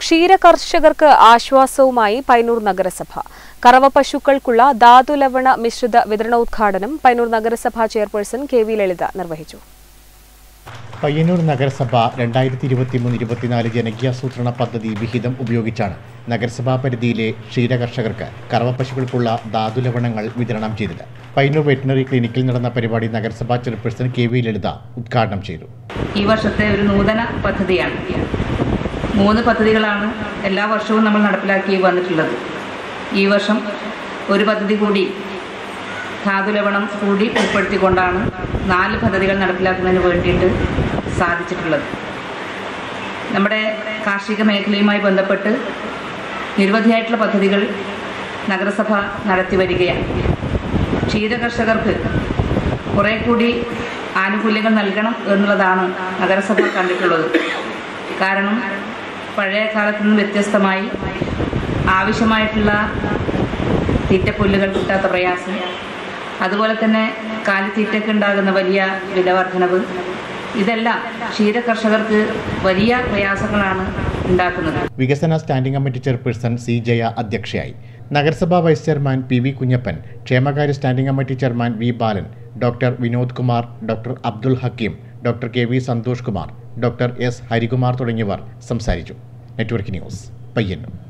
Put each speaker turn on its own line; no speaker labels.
ക്ഷീരകർഷകർക്ക് ആശ്വാസവുമായി പയ്യന്നൂർ നഗരസഭ. കറവ പശുക്കൾക്കുള്ള ധാതുലവണ മിശ്രിത വിതരണോദ്ഘാടനം പയ്യന്നൂർ നഗരസഭ ചെയർപേഴ്സൺ കെ.വി. ലളിത നിർവഹിച്ചു.
പയ്യന്നൂർ നഗരസഭ 2023-24 ജനകീയാസൂത്രണ പദ്ധതി വിഹിതം ഉപയോഗിച്ചാണ് നഗരസഭാ പരിധിയിലെ ക്ഷീരകർഷകർക്ക് കറവ പശുക്കൾക്കുള്ള ധാതുലവണങ്ങൾ വിതരണം ചെയ്തത്. പയ്യന്നൂർ വെറ്റിനറി ക്ലിനിക്കിൽ നടന്ന പരിപാടി നഗരസഭാ ചെയർപേഴ്സൺ കെ.വി. ലളിത ഉദ്ഘാടനം ചെയ്തു.
ഈ വർഷത്തെ ഒരു നൂതന പദ്ധതിയാണ്. 3 പദ്ധതികളാണ് എല്ലാ വർഷവും നമ്മൾ നടപ്പിലാക്കി വന്നിട്ടുള്ളത്. ഈ വർഷം ഒരു പദ്ധതി കൂടി ധാതുലവണം കൂടി ഉൾപ്പെടുത്തിക്കൊണ്ടാണ് 4 പദ്ധതികൾ നടപ്പിലാക്കുന്നതിന് വേണ്ടിയിട്ട് സാധിച്ചിട്ടുള്ളത്. നമ്മുടെ കാർഷിക മേഖലയുമായി ബന്ധപ്പെട്ട് നിരവധിയായിട്ടുള്ള പദ്ധതികൾ നഗരസഭ നടത്തി വരികയാണ്. ക്ഷീരകർഷകർക്ക് കുറേ കൂടി ആനുകൂല്യങ്ങൾ നൽകണം എന്നുള്ളതാണ് നഗരസഭ കണ്ടിട്ടുള്ളത്. കാരണം പഴയ കാലത്തു നിന്ന് വ്യത്യസ്തമായി ആവശ്യമായിട്ടുള്ള തീറ്റപ്പുല്ലുകൾ കിട്ടാത്ത പ്രയാസം, അതുപോലെ തന്നെ കാലിത്തീറ്റയ്ക്ക് ഉണ്ടാകുന്ന വലിയ വില വർധനവ്, ഇതെല്ലാം ക്ഷീരകർഷകർക്ക് വലിയ പ്രയാസങ്ങളാണ് ഉണ്ടാക്കുന്നത്.
വികസന standing committee chairperson C. Jaya അധ്യക്ഷയായി. നഗരസഭാ വൈസ് ചെയർമാൻ പി.വി. കുഞ്ഞപ്പൻ, ക്ഷേമകാര്യ standing committee chairman V. Balan, doctor Vinod Kumar, doctor Abdul Hakeem, doctor K V. Santhosh Kumar, doctor S. Harikumar തുടങ്ങിയവർ സംസാരിച്ചു. Network news, Payyanur.